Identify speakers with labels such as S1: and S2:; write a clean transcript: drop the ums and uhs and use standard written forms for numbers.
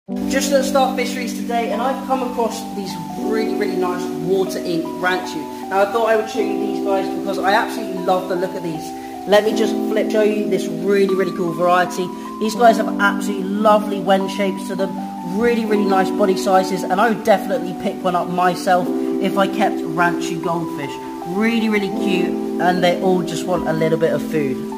S1: Just at Start Fisheries today, and I've come across these really nice water ink Ranchu. Now I thought I would show you these guys because I absolutely love the look of these. Let me just show you this really cool variety. These guys have absolutely lovely wen shapes to them, really nice body sizes, and I would definitely pick one up myself if I kept Ranchu goldfish. Really cute, and they all just want a little bit of food.